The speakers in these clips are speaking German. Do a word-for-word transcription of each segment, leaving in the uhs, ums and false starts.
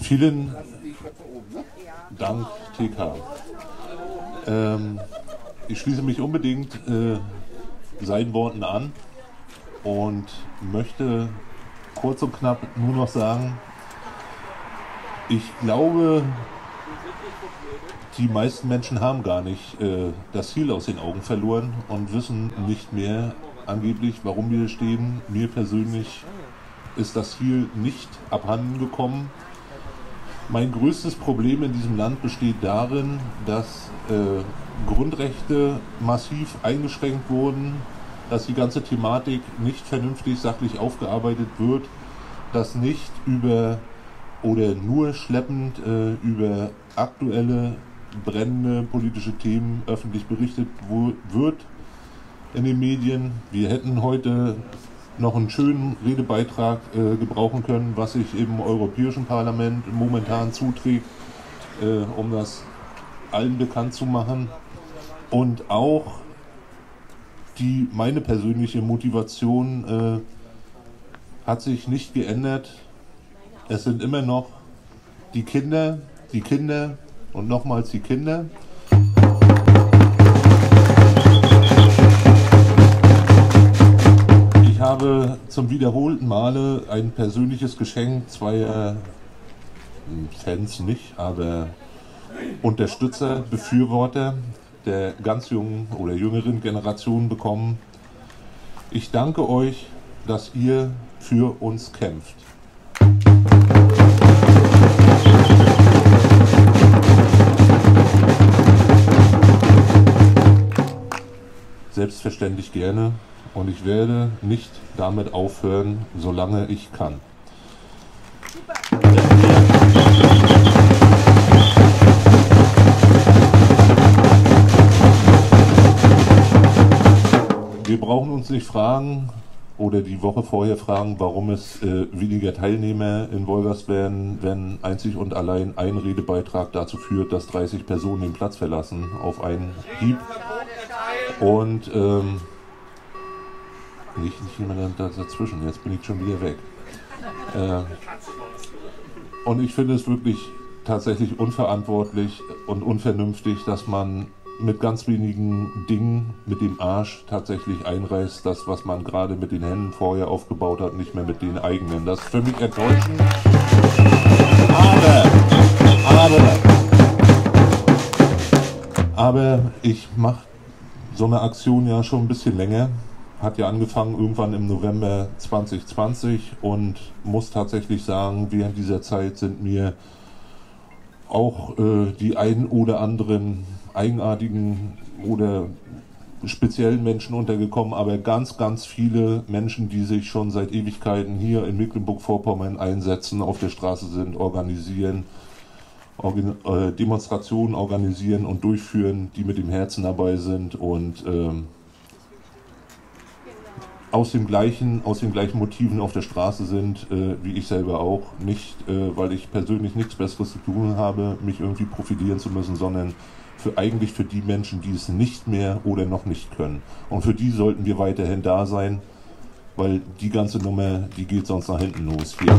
Vielen Dank, T K. Ähm, ich schließe mich unbedingt äh, seinen Worten an und möchte kurz und knapp nur noch sagen, ich glaube, die meisten Menschen haben gar nicht äh, das Ziel aus den Augen verloren und wissen nicht mehr angeblich, warum wir stehen. Mir persönlich ist das Ziel nicht abhanden gekommen. Mein größtes Problem in diesem Land besteht darin, dass äh, Grundrechte massiv eingeschränkt wurden, dass die ganze Thematik nicht vernünftig sachlich aufgearbeitet wird, dass nicht über oder nur schleppend äh, über aktuelle brennende politische Themen öffentlich berichtet wird in den Medien. Wir hätten heute noch einen schönen Redebeitrag äh, gebrauchen können, was sich im Europäischen Parlament momentan zuträgt, äh, um das allen bekannt zu machen. Und auch die, meine persönliche Motivation äh, hat sich nicht geändert. Es sind immer noch die Kinder, die Kinder und nochmals die Kinder. Ich habe zum wiederholten Male ein persönliches Geschenk zweier Fans nicht, aber Unterstützer, Befürworter der ganz jungen oder jüngeren Generation bekommen. Ich danke euch, dass ihr für uns kämpft. Selbstverständlich gerne, und ich werde nicht damit aufhören, solange ich kann. Wir brauchen uns nicht fragen oder die Woche vorher fragen, warum es äh, weniger Teilnehmer in Wolgast werden, wenn einzig und allein ein Redebeitrag dazu führt, dass dreißig Personen den Platz verlassen auf einen Hieb. Und ähm, nicht, nicht jemand dazwischen, jetzt bin ich schon wieder weg. Äh, und ich finde es wirklich tatsächlich unverantwortlich und unvernünftig, dass man mit ganz wenigen Dingen mit dem Arsch tatsächlich einreißt, das, was man gerade mit den Händen vorher aufgebaut hat, nicht mehr mit den eigenen. Das ist für mich enttäuschend. Aber, aber, aber ich mache so eine Aktion ja schon ein bisschen länger. Hat ja angefangen irgendwann im November zwanzig zwanzig und muss tatsächlich sagen, während dieser Zeit sind mir auch äh, die ein oder anderen eigenartigen oder speziellen Menschen untergekommen, aber ganz, ganz viele Menschen, die sich schon seit Ewigkeiten hier in Mecklenburg-Vorpommern einsetzen, auf der Straße sind, organisieren, organ äh, Demonstrationen organisieren und durchführen, die mit dem Herzen dabei sind und ähm, aus dem gleichen, aus den gleichen Motiven auf der Straße sind, äh, wie ich selber auch. Nicht, äh, weil ich persönlich nichts Besseres zu tun habe, mich irgendwie profilieren zu müssen, sondern für eigentlich für die Menschen, die es nicht mehr oder noch nicht können. Und für die sollten wir weiterhin da sein, weil die ganze Nummer, die geht sonst nach hinten los hier.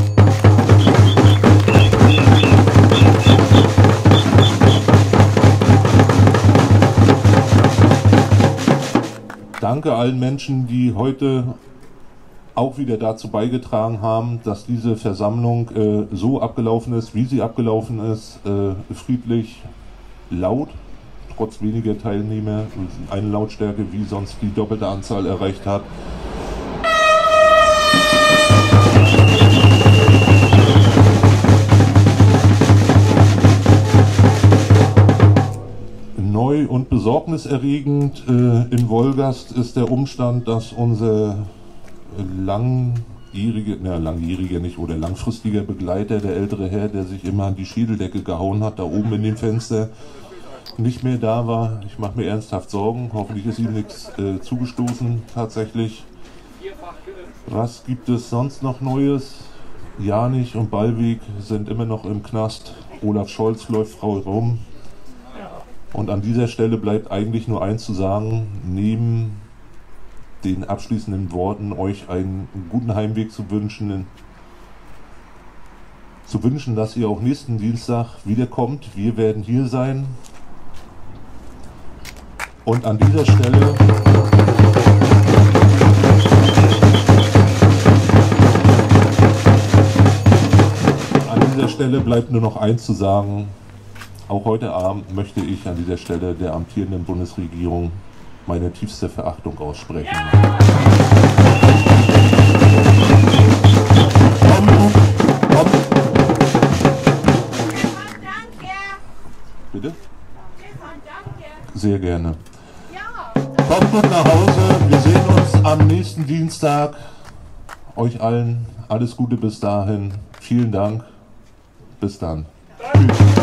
Danke allen Menschen, die heute auch wieder dazu beigetragen haben, dass diese Versammlung äh, so abgelaufen ist, wie sie abgelaufen ist, äh, friedlich, laut, trotz weniger Teilnehmer, eine Lautstärke, wie sonst die doppelte Anzahl erreicht hat. Neu und besorgniserregend äh, in Wolgast ist der Umstand, dass unser langjährige, na langjähriger nicht, oder langfristiger Begleiter, der ältere Herr, der sich immer an die Schädeldecke gehauen hat, da oben in dem Fenster, nicht mehr da war. Ich mache mir ernsthaft Sorgen. Hoffentlich ist ihm nichts äh, zugestoßen tatsächlich. Was gibt es sonst noch Neues? Janich und Ballweg sind immer noch im Knast. Olaf Scholz läuft frei rum. Und an dieser Stelle bleibt eigentlich nur eins zu sagen, neben den abschließenden Worten euch einen guten Heimweg zu wünschen. zu wünschen, dass ihr auch nächsten Dienstag wiederkommt. Wir werden hier sein. Und an dieser Stelle an dieser Stelle bleibt nur noch eins zu sagen. Auch heute Abend möchte ich an dieser Stelle der amtierenden Bundesregierung meine tiefste Verachtung aussprechen. Ja! Komm, komm. Bitte? Sehr gerne. Kommt gut nach Hause. Wir sehen uns am nächsten Dienstag. Euch allen alles Gute bis dahin. Vielen Dank. Bis dann. Tschüss.